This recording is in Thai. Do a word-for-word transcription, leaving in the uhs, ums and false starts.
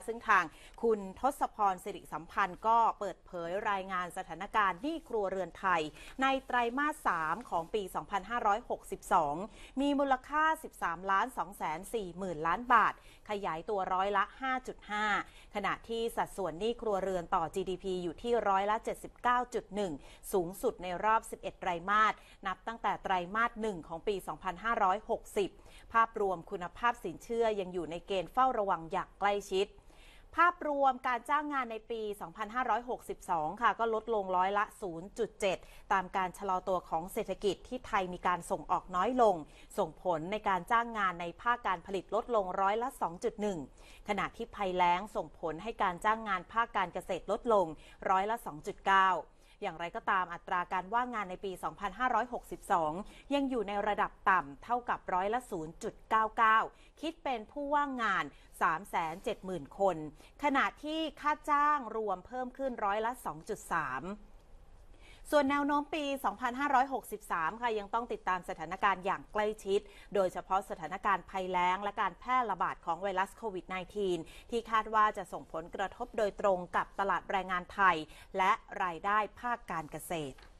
ซึ่งทางคุณทศพรสิริสัมพันธ์ก็เปิดเผยรายงานสถานการณ์หนี้ครัวเรือนไทยในไตรมาสสามของปี สองพันห้าร้อยหกสิบสอง มีมูลค่า สิบสามล้านสองแสนสี่หมื่น ล้านบาทขยายตัวร้อยละ ห้าจุดห้า ขณะที่สัดส่วนหนี้ครัวเรือนต่อ จี ดี พี อยู่ที่ร้อยละ เจ็ดสิบเก้าจุดหนึ่ง สูงสุดในรอบ สิบเอ็ด ไตรมาสนับตั้งแต่ไตรมาสหนึ่งของปี สองพันห้าร้อยหกสิบ ภาพรวมคุณภาพสินเชื่อยังอยู่ในเกณฑ์เฝ้าระวังอย่างใกล้ชิดภาพรวมการจ้างงานในปี สองพันห้าร้อยหกสิบสอง ค่ะก็ลดลงร้อยละ ศูนย์จุดเจ็ด ตามการชะลอตัวของเศรษฐกิจที่ไทยมีการส่งออกน้อยลงส่งผลในการจ้างงานในภาคการผลิตลดลงร้อยละ สองจุดหนึ่ง ขณะที่ภัยแล้งส่งผลให้การจ้างงานภาคการเกษตรลดลงร้อยละ สองจุดเก้าอย่างไรก็ตามอัตราการว่างงานในปี สองพันห้าร้อยหกสิบสอง ยังอยู่ในระดับต่ำเท่ากับร้อยละ ศูนย์จุดเก้าเก้า คิดเป็นผู้ว่างงาน สามแสนเจ็ดหมื่น คน ขณะที่ค่าจ้างรวมเพิ่มขึ้นร้อยละ สองจุดสามส่วนแนวโน้มปี สองพันห้าร้อยหกสิบสาม ค่ะยังต้องติดตามสถานการณ์อย่างใกล้ชิดโดยเฉพาะสถานการณ์ภัยแล้งและการแพร่ระบาดของไวรัสโควิด สิบเก้า ที่คาดว่าจะส่งผลกระทบโดยตรงกับตลาดแรงงานไทยและรายได้ภาคการเกษตร